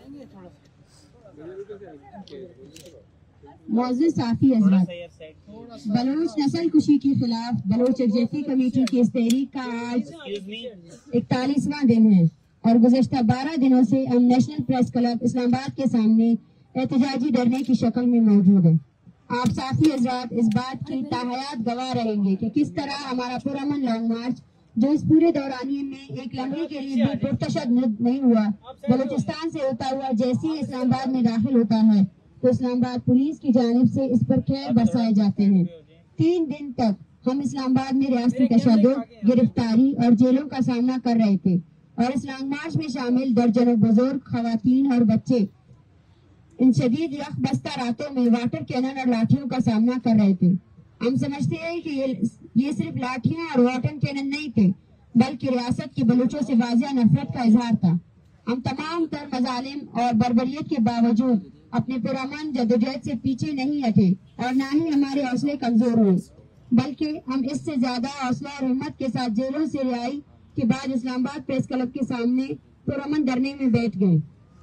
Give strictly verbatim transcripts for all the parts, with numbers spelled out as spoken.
मुअज़्ज़िज़ साफ़ी हज़रात, Bloch नस्ल कुशी के खिलाफ बलोच यकजहती कमेटी की इस तहरीक का आज इकतालीसवां दिन है और गुज़श्ता बारह दिनों से हम नेशनल प्रेस क्लब इस्लामाबाद के सामने एहतजाजी धरने की शक्ल में मौजूद है। आप साफ़ी हज़रात इस बात की ताहयात गवाह रहेंगे कि किस तरह हमारा पुरअमन लॉन्ग मार्च, जो इस पूरे दौरानिए में एक लम्हे के लिए भी पुरतशद्दुद नहीं हुआ, बलूचिस्तान से होता हुआ जैसे ही इस्लामाबाद में दाखिल होता है तो इस्लामाबाद पुलिस की जानिब से इस पर खैर बरसाए जाते हैं। तीन दिन तक हम इस्लामाबाद में रियासती तशद्दुद, गिरफ्तारी और जेलों का सामना कर रहे थे और इस लॉन्ग मार्च में शामिल दर्जनों बुजुर्ग, खवातीन और बच्चे इन शदीद यख बस्ता रातों में वाटर कैनन और लाठियों का सामना कर रहे थे। हम समझते हैं कि ये, ये सिर्फ लाठियां और वाटर कैनन नहीं थे, बल्कि रियासत के बलूचों से वाजिया नफरत का इजहार था। हम तमाम तर मजालिम और बर्बरियत के बावजूद अपने पुरअमन जदोजहद से पीछे नहीं हटे और न ही हमारे हौसले कमजोर हुए, बल्कि हम इससे ज्यादा हौसला और हिम्मत के साथ जेलों से रिहाई के बाद इस्लामाबाद प्रेस क्लब के सामने पुरअमन धरने में बैठ गए।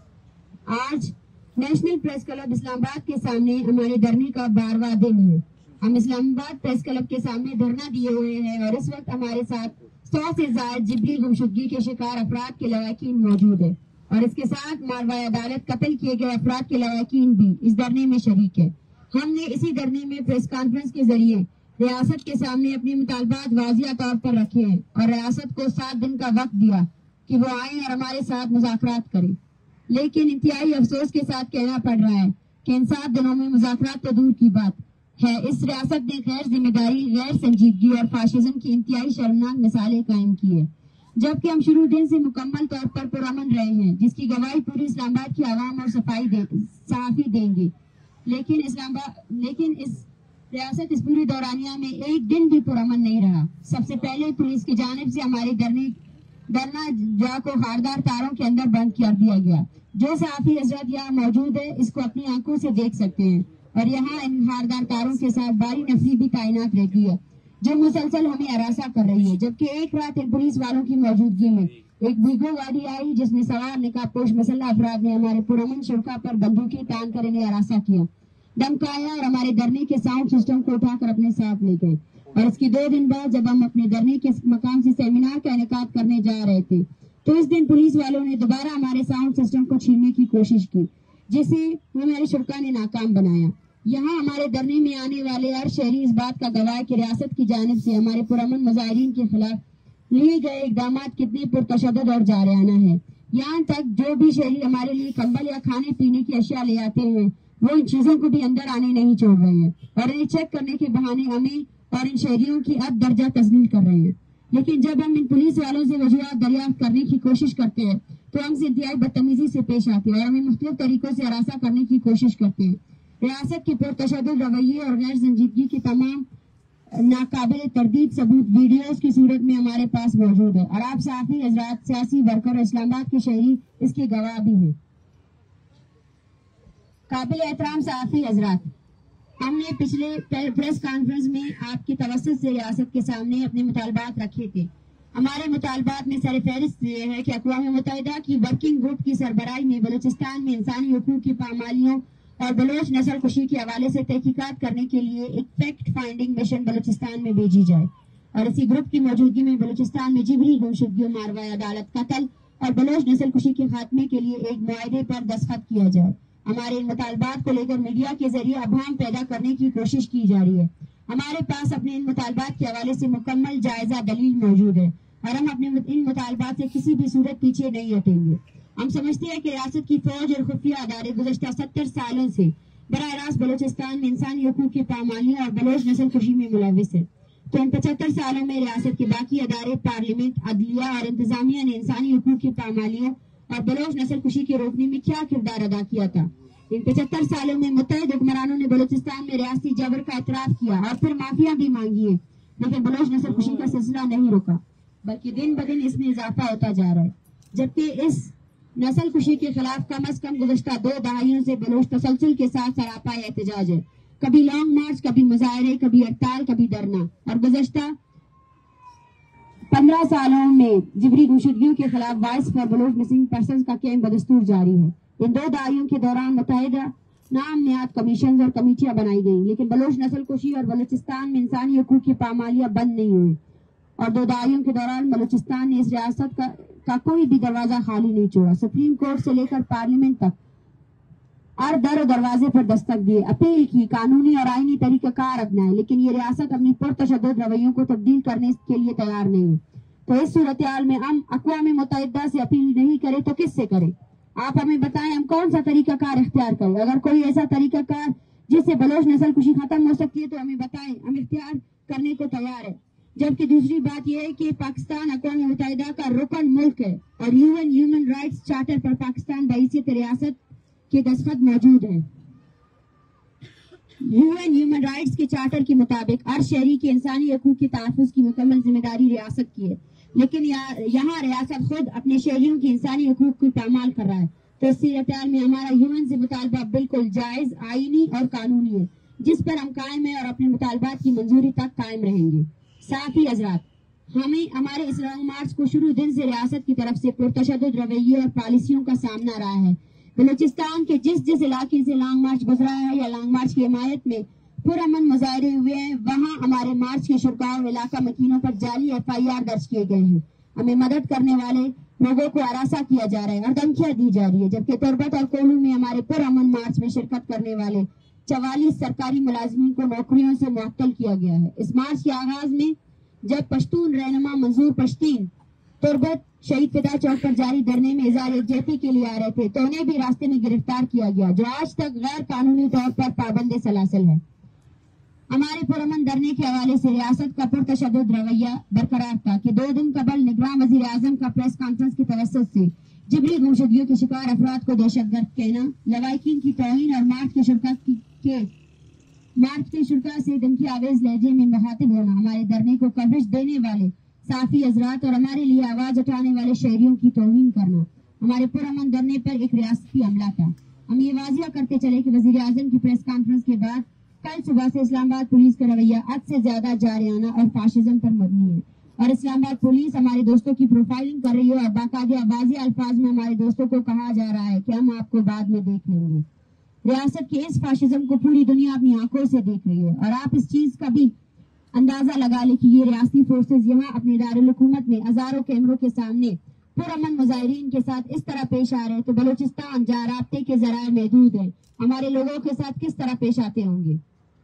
आज नेशनल प्रेस क्लब इस्लामाबाद के सामने हमारे धरने का बारहवां दिन है। हम इस्लामाबाद प्रेस क्लब के सामने धरना दिए हुए हैं और इस वक्त हमारे साथ सौ से ज्यादा जिबरी गुमशुदगी के शिकार अफराद के लवाकिन मौजूद है और इसके साथ मारवाए अदालत कत्ल किए गए अफराद के लवाकिन भी इस धरने में शरीक है। हमने इसी धरने में प्रेस कॉन्फ्रेंस के जरिए रियासत के सामने अपने मुतालबात वाजिया तौर पर रखे हैं और रियासत को सात दिन का वक्त दिया कि वो आए और हमारे साथ मुज़ाकरात करें, लेकिन इंतहाई अफसोस के साथ कहना पड़ रहा है कि इन सात दिनों में मुज़ाकरात तो दूर की बात है, इस रियासत ने गैर जिम्मेदारी, गैर संजीदगी और फाशिज्म की इंतहाई शर्मनाक मिसालें कायम की है, जबकि हम शुरू दिन से मुकम्मल तौर पर पुरअमन रहे हैं, जिसकी गवाही पूरी इस्लामाबाद की आवाम और सफाई दे साफी देंगे। लेकिन इस्लामाबाद लेकिन इस रियासत इस पूरी दौरानिया में एक दिन भी पुरअमन नहीं रहा। सबसे पहले पुलिस की जानिब से हमारे धरने धरना जा को हारदार तारों के अंदर बंद कर दिया गया। जो साफी हजरत यहाँ मौजूद है इसको अपनी आंखों से देख सकते हैं और यहाँ इन हारदार तारों के साथ बारी नफरी भी तैनात रहती है जो मुसलसल हमें हरासा कर रही है। जबकि एक रात इन पुलिस वालों की मौजूदगी में एक वीगो गाड़ी आई जिसमें सवार निकाबपोश मसल्ला अफराद ने हमारे पुरअमन शुरा पर बंदूकें तान कर इन्हें हरासा किया, धमकाया और हमारे धरने के साउंड सिस्टम को उठाकर अपने साथ ले गए। और इसके दो दिन बाद जब हम अपने धरने के मकाम से सेमिनार का इनेकाद करने जा रहे थे तो इस दिन पुलिस वालों ने दोबारा हमारे साउंड सिस्टम को छीनने की कोशिश की, जिसे हमारे शुरा ने नाकाम बनाया। यहाँ हमारे धरने में आने वाले हर शहरी इस बात का गवाह कि रियासत की जानिब से हमारे पुरअमन मुजाहिरीन के खिलाफ लिए गए इकदाम कितने पुरतशद्दुद और जारियाना है। यहाँ तक जो भी शहरी हमारे लिए कंबल या खाने पीने की अशिया ले आते हैं वो इन चीजों को भी अंदर आने नहीं छोड़ रहे हैं और इन्हें चेक करने के बहाने हमें और इन शहरियों की अद दर्जा तस्लील कर रहे हैं। लेकिन जब हम इन पुलिस वालों से वजूहात दरियाफ्त करने की कोशिश करते हैं तो हमसे इंतहाई बदतमीजी से पेश आते हैं और हमें मुख्तलिफ तरीकों से हरासा करने की कोशिश करते हैं। रियासत के पुरतशद्दुद रवैये और गैर संजीदगी के तमाम नाकाबिल तरदीद सबूत वीडियोस की सूरत में हमारे पास मौजूद है और आप साफी हजरात, सियासी वर्कर और इस्लामाबाद के शहरी इसके गवाह भी हैं। काबिल एहतराम साफी हजरात, हमने पिछले प्रेस कॉन्फ्रेंस में आपकी तवस्सुत से रियासत के सामने अपने मुतालबात रखे थे। हमारे मुतालबात में सरफहरिस्त ये है कि अक़वाम मुत्तहिदा की वर्किंग ग्रुप की सरबराही में बलूचिस्तान में इंसानी हुकूक की पामालियों और बलोच नस्ल कुशी के हवाले से तहकीकात करने के लिए एक फैक्ट फाइंडिंग मिशन बलूचिस्तान में भेजी जाए और इसी ग्रुप की मौजूदगी में बलूचिस्तान में जिबरी गुमशुदगी, मारवाए अदालत कत्ल और बलोच नस्ल कुशी के खात्मे के लिए एक मुआहदे पर दस्तखत किया जाए। हमारे इन मुतालबात को लेकर मीडिया के जरिए अभाम पैदा करने की कोशिश की जा रही है। हमारे पास अपने इन मुतालबात के हवाले से मुकम्मल जायजा दलील मौजूद है और हम अपने इन मुतालबात से किसी भी सूरत पीछे नहीं हटेंगे। हम समझते हैं कि रियासत की फौज और खुफिया अदारे गुज़श्ता सत्तर सालों से बराह रास्त बलूचिस्तान में इंसानी हुकूक की पामालियों और बलोच नस्ल कुशी में मुलविस है, तो इन पचहत्तर सालों में रियासत के बाकी अदारे, पार्लियामेंट, अदलिया और इंतजामिया ने इंसानी हुकूक की पामालियों और बलोच नस्ल कुशी के रोकने में क्या किरदार अदा किया था। इन पचहत्तर सालों में मुत्तहिद हुक्मरानों ने बलूचिस्तान में रियासती जबर का एतराफ किया और फिर माफिया भी मांगी है, लेकिन बलोच नस्ल कुशी का सिलसिला नहीं रुका, बल्कि दिन ब दिन इसमें इजाफा होता जा रहा है। जबकि इस नस्ल कुशी के खिलाफ कम अज कम गुज़श्ता दो दहाइयों से बलोच तसलसल के साथ सरापा एहतजाज है। कभी लॉन्ग मार्च, कभी मुजाहरे, कभी हड़ताल, कभी धरना और गुज़श्ता पंद्रह सालों में जिबरी गुमशुदगियों के खिलाफ voice for Baloch missing persons का कैंप बदस्तूर जारी है। ان دو دہائیوں کے دوران متعدد نام نہاد کمیشنز اور کمیٹیاں بنائی گئیں، لیکن بلوچ نسل کشی اور بلوچستان میں انسانی حقوق کی پامالیاں بند نہیں ہوئی، اور دو دہائیوں کے دوران بلوچستان نے اس ریاست کا, کا کوئی بھی دروازہ خالی نہیں چھوڑا۔ سپریم کورٹ سے لے کر پارلیمنٹ تک ہر در و دروازے پر دستک دیے، اپیل کی، قانونی اور آئینی طریقہ کار اپنائے، لیکن یہ ریاست اپنی پرتشدد رویوں کو تبدیل کرنے کے لیے تیار نہیں ہے۔ تو اس صورتحال میں ہم اقوام متحدہ سے اپیل نہیں کریں تو کس سے کریں؟ آپ ہمیں بتائیں ہم کون سا طریقہ کار اختیار کریں؟ اگر کوئی ایسا طریقہ کار جس سے بلوچ نسل کشی ختم ہو سکتی ہے تو ہمیں بتائیں، ہم اختیار کرنے کو تیار ہیں۔ جبکہ دوسری بات یہ ہے کہ پاکستان اقوام متحدہ کا رکن ملک ہے اور U N human rights charter پر پاکستان بحیثیت ریاست کے دستخط موجود ہیں۔ یو این ہیومن رائٹس کے چارٹر کے مطابق ہر شہری کے انسانی حقوق کے تحفظ کی مکمل ذمہ داری ریاست کی ہے، لیکن یہاں ریاست خود اپنے شہریوں کی انسانی حقوق کی پامال کر رہا ہے۔ تو اس صورتحال میں ہمارا یو این سے مطالبہ بالکل جائز، آئینی اور قانونی ہے، جس پر ہم قائم ہیں اور اپنے مطالبات کی منظوری تک قائم رہیں گے۔ ساتھ ہی حضرات، ہمیں ہمارے اس لانگ مارچ کو شروع دن سے ریاست کی طرف سے پرتشدد رویے اور پالیسیوں کا سامنا رہا ہے۔ بلوچستان کے جس جس علاقے سے لانگ مارچ گزرا ہے یا لانگ مارچ کی حمایت میں پرامن مظاہرے ہوئے ہیں، وہاں ہمارے مارچ کے شرکاء و علاقہ مکینوں پر جعلی ایف آئی آر درج کیے گئے ہیں۔ ہمیں مدد کرنے والے لوگوں کو ہراساں کیا جا رہا ہے اور دھمکیاں دی جا رہی ہے، جبکہ تربت اور کولو میں ہمارے پرامن مارچ میں شرکت کرنے والے چوالیس سرکاری ملازمین کو نوکریوں سے معطل کیا گیا ہے۔ اس مارچ کے آغاز میں جب پشتون رہنما منظور پشتین تربت شہید فدا چوک پر جاری دھرنے میں اظہار یکجہتی کے لیے آ رہے تھے تو انہیں بھی راستے میں گرفتار کیا گیا، جو آج تک غیر قانونی طور پر پابند سلاسل ہے۔ ہمارے پرامن دھرنے کے حوالے سے ریاست کا پرتشدد رویہ برقرار تھا کہ دو دن قبل نگراں وزیر اعظم کا پریس کانفرنس کی توسط سے جبری گمشدگیوں کے شکار افراد کو دہشت گرد کہنا، لوائقین کی توہین اور مارچ کے شرکت کے مارچ کے شرکا سے دھمکی آویز لہجے میں مخاطب ہونا، ہمارے دھرنے کو کوریج دینے والے صحافی حضرات اور ہمارے لیے آواز اٹھانے والے شہریوں کی توہین کرنا ہمارے پرامن دھرنے پر ایک ریاستی حملہ تھا۔ ہم یہ واضح کرتے چلے کہ وزیر اعظم کی پریس کانفرنس کے بعد کل صبح سے اسلام آباد پولیس کا رویہ حد سے زیادہ جارحانہ اور فاشزم پر مبنی ہے، اور اسلام آباد پولیس ہمارے دوستوں کی پروفائلنگ کر رہی ہے اور باقاعدہ واضح الفاظ میں ہمارے دوستوں کو کہا جا رہا ہے کہ ہم آپ کو بعد میں دیکھ لیں گے۔ ریاست کے اس فاشزم کو پوری دنیا اپنی آنکھوں سے دیکھ رہی ہے، اور آپ اس چیز کا بھی اندازہ لگا لیں کہ یہ ریاستی فورسز یہاں اپنے دارالحکومت میں ہزاروں کیمروں کے سامنے پرامن مظاہرین کے ساتھ اس طرح پیش آ رہے تو بلوچستان جہاں رابطے کے ذرائع محدود ہیں ہمارے لوگوں کے ساتھ کس طرح پیش آتے ہوں گے؟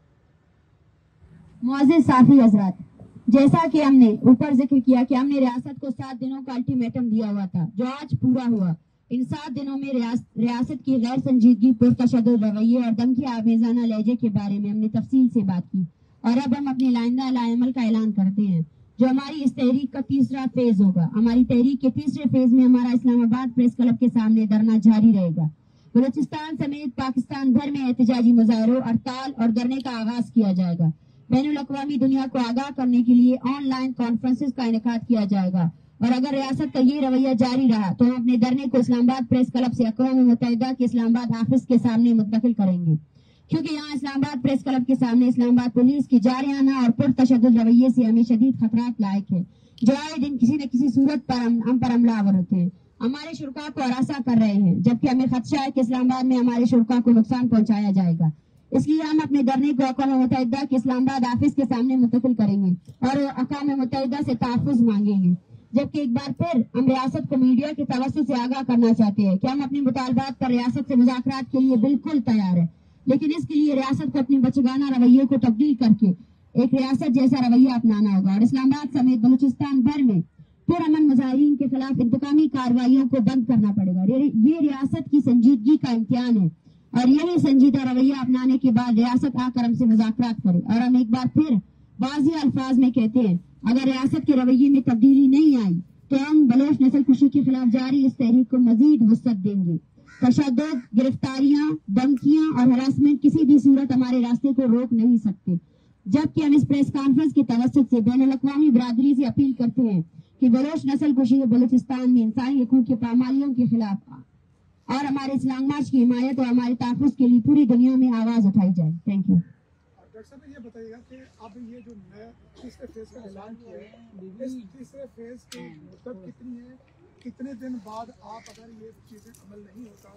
معزز صحافی حضرات، جیسا کہ ہم نے اوپر ذکر کیا کہ ہم نے ریاست کو سات دنوں کا الٹیمیٹم دیا ہوا تھا جو آج پورا ہوا۔ ان سات دنوں میں ریاست کی غیر سنجیدگی، پرتشدد رویے اور دھمکی آمیزانہ لہجے کے بارے میں ہم نے تفصیل سے بات کی، اور اب ہم اپنے لائندہ عمل کا اعلان کرتے ہیں جو ہماری اس تحریک کا تیسرا فیز ہوگا۔ ہماری تحریک کے تیسرے فیز میں ہمارا اسلام آباد پریس کلب کے سامنے دھرنا جاری رہے گا۔ بلوچستان سمیت پاکستان بھر میں احتجاجی مظاہروں، ہڑتال اور دھرنے کا آغاز کیا جائے گا۔ بین الاقوامی دنیا کو آگاہ کرنے کے لیے آن لائن کانفرنسز کا انعقاد کیا جائے گا، اور اگر ریاست کا یہ رویہ جاری رہا تو ہم اپنے دھرنے کو اسلام آباد پریس کلب سے اقوام متحدہ کے اسلام آباد آفس کے سامنے منتقل کریں گے، کیونکہ یہاں اسلام آباد پریس کلب کے سامنے اسلام آباد پولیس کی جارحانہ اور پرتشدد رویے سے ہمیں شدید خطرات لاحق ہے، جو آئے دن کسی نہ کسی صورت پر ہم, ہم پر حملہ آور ہوتے ہیں، ہمارے شرکاء کو ہراساں کر رہے ہیں، جبکہ ہمیں خدشہ ہے کہ اسلام آباد میں ہمارے شرکاء کو نقصان پہنچایا جائے گا۔ اس لیے ہم اپنے دھرنے کو اقوام متحدہ کے اسلام آباد آفس کے سامنے منتقل کریں گے اور اقوام متحدہ سے تحفظ مانگیں گے۔ جبکہ ایک بار پھر ہم ریاست کو میڈیا کے توسط سے آگاہ کرنا چاہتے ہیں کہ ہم اپنے مطالبات پر ریاست سے مذاکرات کے لیے بالکل تیار ہیں، لیکن اس کے لیے ریاست کو اپنے بچگانہ رویے کو تبدیل کر کے ایک ریاست جیسا رویہ اپنانا ہوگا، اور اسلام آباد سمیت بلوچستان بھر میں پرامن مظاہرین کے خلاف انتقامی کارروائیوں کو بند کرنا پڑے گا۔ یہ ریاست کی سنجیدگی کا امتحان ہے، اور یہی سنجیدہ رویہ اپنانے کے بعد ریاست آ کر ہم سے مذاکرات کرے۔ اور ہم ایک بار پھر واضح الفاظ میں کہتے ہیں، اگر ریاست کے رویے میں تبدیلی نہیں آئی تو ہم بلوچ نسل کشی کے خلاف جاری اس تحریک کو مزید وسعت دیں گے۔ تشدد، گرفتاریاں، دھمکیاں اور ہراسمنٹ کسی بھی صورت ہمارے راستے کو روک نہیں سکتے، جبکہ ہم اس پریس کانفرنس کے توسط سے بین الاقوامی برادری سے اپیل کرتے ہیں کہ بلوچ نسل کشی بلوچستان میں انسانی حقوق کی پامالیوں کے خلاف اور ہمارے اس لانگ مارچ کی حمایت اور ہمارے تحفظ کے لیے پوری دنیا میں آواز اٹھائی جائے۔ Thank you. ڈاکٹر صاحب یہ بتائیے گا کہ اب یہ جو نیا تیسرے فیز کا اعلان کیا ہے، اس تیسرے فیز کی مدت کتنی ہے؟ کتنے دن بعد آپ اگر یہ چیزیں عمل نہیں ہوتا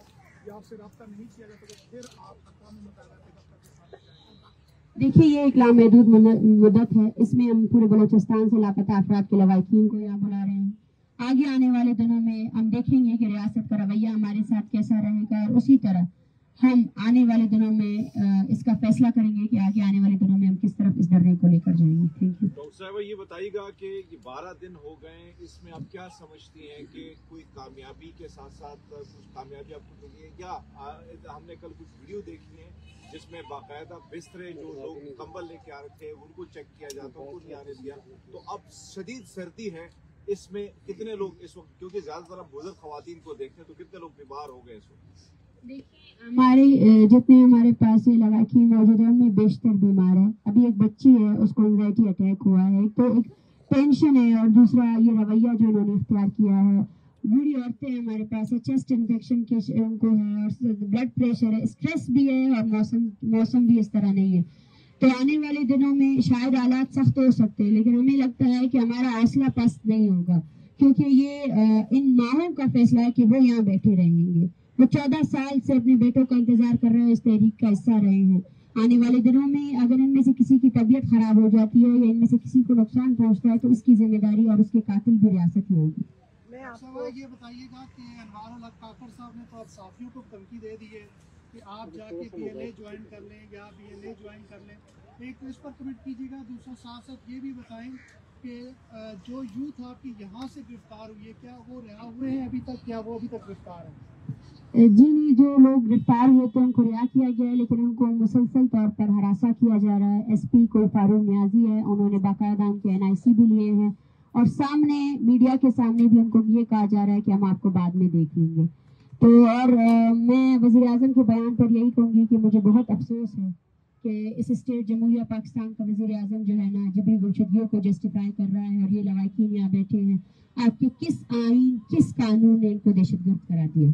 या आपसे रब्ता नहीं किया जाता तो फिर आप अक़वाम मुत्तहिदा के दफ्तर के सामने जाएंगे? देखिए, ये एक लामहदूद मुद्दत है। इसमें हम पूरे बलूचिस्तान से लापता अफराद के लवाहिकीन को यहाँ बुला रहे हैं। आगे आने वाले दिनों में हम देखेंगे कि रियासत का रवैया हमारे साथ कैसा रहेगा, और उसी तरह हम आने वाले दिनों में इसका फैसला करेंगे कि आगे आने वाले दिनों में हम किस तरफ इस धरने को लेकर जाएंगे। Thank you. डॉक्टर साहब, ये बताइएगा कि ये बारह दिन हो गए, इसमें आप क्या समझती हैं कि कोई कामयाबी के साथ साथ कुछ कामयाबी आपको मिली है, या हमने कल कुछ वीडियो देखी है जिसमें बाकायदा बिस्तरे जो लोग कंबल लेके आ रहे थे उनको चेक किया जाता, उनको नहीं आने दिया। तो अब शदीद सर्दी है, इसमें कितने लोग इस वक्त, क्योंकि ज्यादातर हम बुजुर्ग खवातीन को देखते हैं, तो कितने लोग बीमार हो गए इस वक्त? देखिए, हमारे जितने हमारे पास लवाहिकीन मौजूद है उनमें बेशतर बीमार है। अभी एक बच्ची है, उसको एंजाइटी अटैक हुआ है। तो एक टेंशन है, और दूसरा ये रवैया जो इन्होंने इख्तियार किया है। बूढ़ी औरतें हमारे पास है, चेस्ट इन्फेक्शन के उनको है, और ब्लड प्रेशर है, स्ट्रेस भी है, और मौसम मौसम भी इस तरह नहीं है। तो आने वाले दिनों में शायद हालात सख्त हो सकते हैं, लेकिन हमें लगता है कि हमारा हौसला पस्त नहीं होगा, क्योंकि ये इन माहों का फैसला है कि वो यहाँ बैठे रहेंगे। वो चौदह साल से अपने बेटों का इंतजार कर रहे हैं, इस तहरीक का हिस्सा रहे हैं। आने वाले दिनों में अगर इनमें से किसी की तबीयत खराब हो जाती है या इनमें से किसी को नुकसान पहुंचता है, तो इसकी जिम्मेदारी और उसके कातिल भी रियासत ही होगी। मैं आपको ये बताइएगा कि अनवारुल हक काकर साहब ने तो अब साथियों को धमकी दे दी है कि आप जाके पीएलए ज्वाइन कर लें या बीएलए ज्वाइन कर लें। एक तो इस पर कमेंट कीजिएगा, दूसरा साथ साथ ये भी बताएं कि जो यूथ आपकी यहाँ से गिरफ्तार हुई है, क्या वो रिहा हुए हैं अभी तक, या वो अभी तक गिरफ्तार हैं? जी नहीं, जो लोग गिरफ्तार हुए थे उनको रिहा किया गया है, लेकिन उनको मुसलसल तौर पर हरासा किया जा रहा है। एसपी कोई फारूक नियाजी है, उन्होंने बाकायदा उनके एनआईसी भी लिए हैं, और सामने मीडिया के सामने भी उनको ये कहा जा रहा है कि हम आपको बाद में देख लेंगे। तो और आ, मैं वज़ीर आज़म के बयान पर यही कहूँगी कि मुझे बहुत अफसोस है कि इस स्टेट जमहूरिया पाकिस्तान का वज़ीर आज़म जो है ना, जबरी गुमशुदगियों को जस्टिफाई कर रहा है, और ये लवाहिकीन यहाँ बैठे हैं। आपके किस आईन, किस कानून ने इनको दहशतगर्द करा दिया?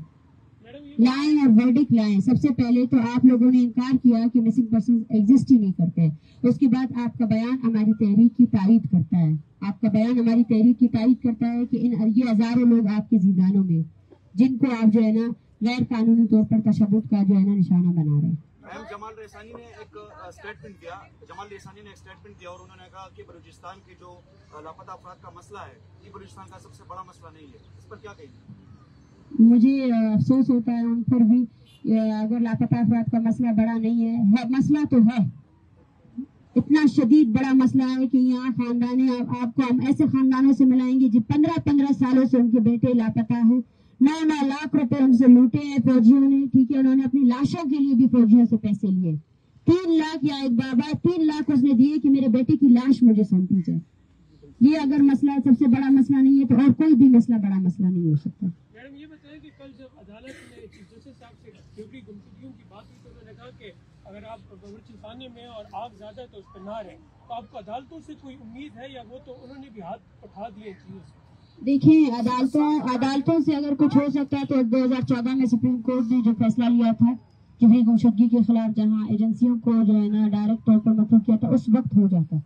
लाएं और वर्डिक लाएं। सबसे पहले तो आप लोगों ने इनकार किया कि मिसिंग पर्सन एग्जिस्ट ही नहीं करते। उसके बाद आपका बयान हमारी तहरीक की तारीफ करता है, आपका बयान हमारी तहरीक की तारीफ करता है कि इन ये हजारों लोग आपके जिंदानों में, जिनको आप जो है ना गैर कानूनी तौर पर तशद्दुद का जो है ना निशाना बना रहे हैं। मैम, जमाल रेसानी ने एक स्टेटमेंट दिया जमाल रेसानी ने एक स्टेटमेंट दिया और उन्होंने कहा कि बलूचिस्तान की जो लापता अफराद का मसला है, ये बलूचिस्तान का सबसे बड़ा मसला नहीं है। इस पर क्या कहेंगे? मुझे अफसोस होता है उन पर भी। अगर लापता अफराद का मसला बड़ा नहीं है, है मसला तो है, इतना शदीद बड़ा मसला है कि यहाँ खानदाने आप, आपको हम ऐसे खानदानों से मिलाएंगे जो पंद्रह पंद्रह सालों से उनके बेटे लापता हैं। नौ नौ लाख रुपए उनसे लूटे हैं फौजियों ने, ठीक है। उन्होंने अपनी लाशों के लिए भी फौजियों से पैसे लिए, तीन लाख या एक बाबा तीन लाख उसने दिए कि मेरे बेटे की लाश मुझे सौंपी जाए। ये अगर मसला सबसे बड़ा मसला नहीं है, तो और कोई भी मसला बड़ा मसला नहीं हो सकता। मैडम, ये बताएं कि कल जब अदालत में चीफ जस्टिस साहब से जबरी गुमशुदगियों की बात हुई, तो उन्होंने कहा कि अगर आप बलूचिस्तान में और आग ज्यादा है तो उस पर ना रहें, तो आपको अदालतों से कोई उम्मीद है, या वो तो उन्होंने भी हाथ उठा दिए चीजों से? देखिए, अदालतों अदालतों से अगर कुछ हो सकता है तो दो हजार चौदह में सुप्रीम कोर्ट ने जो फैसला लिया था जबरी गुमशुदगी के खिलाफ, जहाँ एजेंसियों को जो है ना डायरेक्ट तौर पर मतलूब किया था, उस वक्त हो जाता।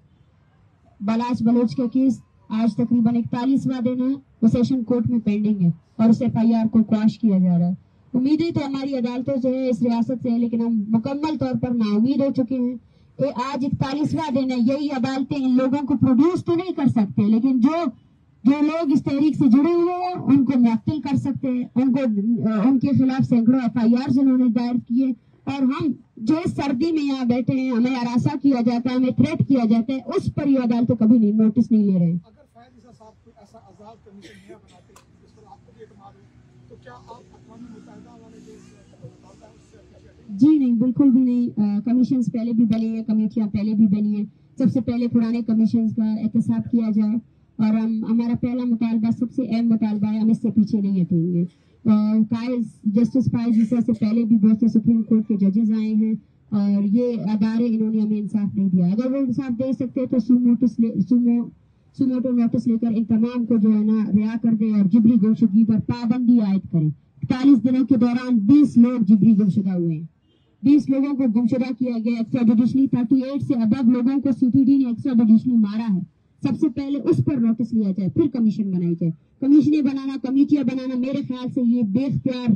बलाच बलोच के केस आज तकरीबन इकतालीसवां दिन है, वो सेशन कोर्ट में पेंडिंग है, और उस एफ आई आर को क्वाश किया जा रहा है। उम्मीदें तो हमारी अदालतों से है, इस रियासत से है, लेकिन हम मुकम्मल तौर पर नाउमीद हो चुके हैं। ये आज इकतालीसवां दिन है, यही अदालतें इन लोगों को प्रोड्यूस तो नहीं कर सकते, लेकिन जो जो लोग इस तहरीक से जुड़े हुए हैं उनको मुअत्तल कर सकते हैं। उनको उनके खिलाफ सैकड़ों एफ आई आर उन्होंने दायर किए, और हम जो इस सर्दी में यहाँ बैठे हैं, हमें हरासा किया जाता है, हमें थ्रेट किया जाता है, उस पर ये अदालतें कभी नहीं नोटिस नहीं ले रहे हैं। अगर फैज इसा साहब कोई ऐसा आजाद कमीशन नया बनाते हैं जिस पर आपको भी एतमाद हो, तो क्या आप अक़वाम मुत्तहिदा वाले जो होता है उससे? जी नहीं, बिल्कुल भी नहीं। कमीशन पहले भी बनी है, कमेटियाँ पहले भी बनी है। सबसे पहले पुराने कमीशन का एहतसाब किया जाए, और हम हमारा पहला मुतालबा, सबसे अहम मुतालबा है, हम इससे पीछे नहीं हटेंगे। कायज जस्टिस फायज ईसा से पहले भी बहुत से सुप्रीम कोर्ट के जजेस आए हैं, और ये अदारे इन्होंने हमें इंसाफ नहीं दिया। अगर वो इंसाफ दे सकते तो सू नोटिस ले सुमो सुमोटो नोटिस लेकर इन तमाम को जो है ना रिहा कर दे, और जिबरी गुमशुदगी पर पाबंदी आयद करें। इकतालीस दिनों के दौरान बीस लोग जिबरी गुमशुदा हुए हैं, बीस लोगों को गुमशुदा किया गया। एक्स्ट्राजुडिशली अड़तीस से अबव लोगों को सी टी डी ने एक्स्ट्राजुडिशली मारा है। सबसे पहले उस पर नोटिस लिया जाए, फिर कमीशन बनाई जाए। कमीशनें बनाना, कमेटियां बनाना, मेरे ख्याल से ये बेख्तियार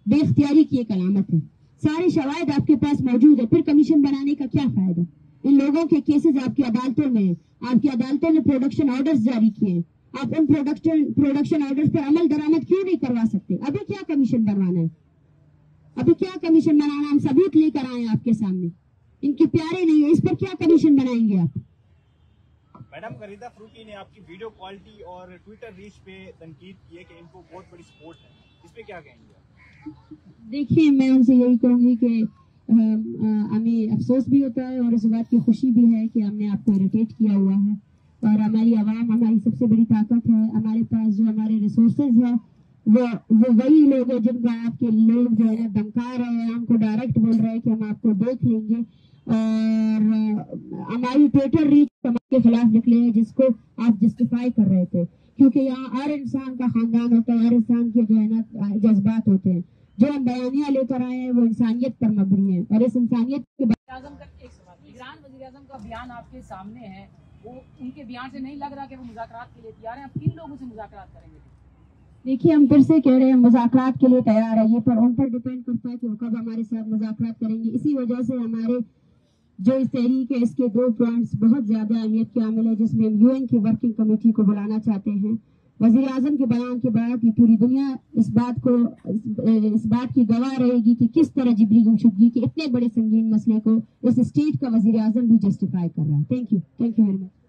بے اختیاری کی ایک علامت ہے. سارے شواہد آپ کے پاس موجود ہے, پھر کمیشن بنانے کا کیا فائدہ؟ ان لوگوں کے کیسز آپ کی عدالتوں میں ہیں, آپ کی عدالتوں نے پروڈکشن آرڈرز جاری کیے ہیں, آپ ان پروڈکشن پروڈکشن آرڈرز پر عمل درآمد کیوں نہیں کروا سکتے؟ ابھی کیا کمیشن بنوانا ہے؟ ابھی کیا کمیشن بنانا؟ ہم ثبوت لے کر آئے ہیں آپ کے سامنے, ان کی پیارے نہیں ہے, اس پر کیا کمیشن بنائیں گے آپ؟ میڈم غریدہ فروقی نے آپ کی ویڈیو کوالٹی اور ٹویٹر ریچ پہ تنقید کی ہے کہ ان کو بہت بڑی سپورٹ ہے, اس پہ کیا کہیں گے آپ؟ دیکھیے, میں ان سے یہی کہوں گی کہ ہمیں افسوس بھی ہوتا ہے اور اس بات کی خوشی بھی ہے کہ ہم نے آپ کو اریٹیٹ کیا ہوا ہے, اور ہماری عوام ہماری سب سے بڑی طاقت ہے. ہمارے پاس جو ہمارے ریسورسز ہیں وہ وہ وہی لوگ ہیں جن کو آپ کے لوگ جو ہے دھمکا رہے ہیں, ہم کو ڈائریکٹ بول رہے ہیں کہ ہم آپ کو دیکھ لیں گے, اور ہماری ٹویٹر ریچ کے خلاف نکلے ہیں جس کو آپ جسٹیفائی کر رہے تھے, کیونکہ یہاں ہر انسان کا خاندان ہوتا ہے, ہر انسان کے جو ہے نا جذبات ہوتے ہیں. جو ہم بیانیہ لے کر آئے ہیں وہ انسانیت پر مبنی ہے, اور اس انسانیت کے ایران وزیر اعظم کا بیان آپ کے سامنے ہے, وہ ان کے بیان سے نہیں لگ رہا کہ وہ مذاکرات کے لیے تیار ہیں. آپ کن لوگوں سے مذاکرات کریں گے؟ دیکھیے, ہم پھر سے کہہ رہے ہیں مذاکرات کے لیے تیار ہے, یہ پر ان پر ڈیپینڈ کرتا ہے کہ وہ کب ہمارے ساتھ مذاکرات کریں گے. اسی وجہ سے ہمارے جو اس تحریک ہے اس کے دو پوائنٹس بہت زیادہ اہمیت کے حامل ہے, جس میں ہم یو این کی ورکنگ کمیٹی کو بلانا چاہتے ہیں. وزیر اعظم کے بیان کے بعد یہ پوری دنیا اس بات کو اس بات کی گواہ رہے گی کہ کس طرح جبری گمشدگی کے اتنے بڑے سنگین مسئلے کو اس اسٹیٹ کا وزیر اعظم بھی جسٹیفائی کر رہا ہے. Thank you thank you very much.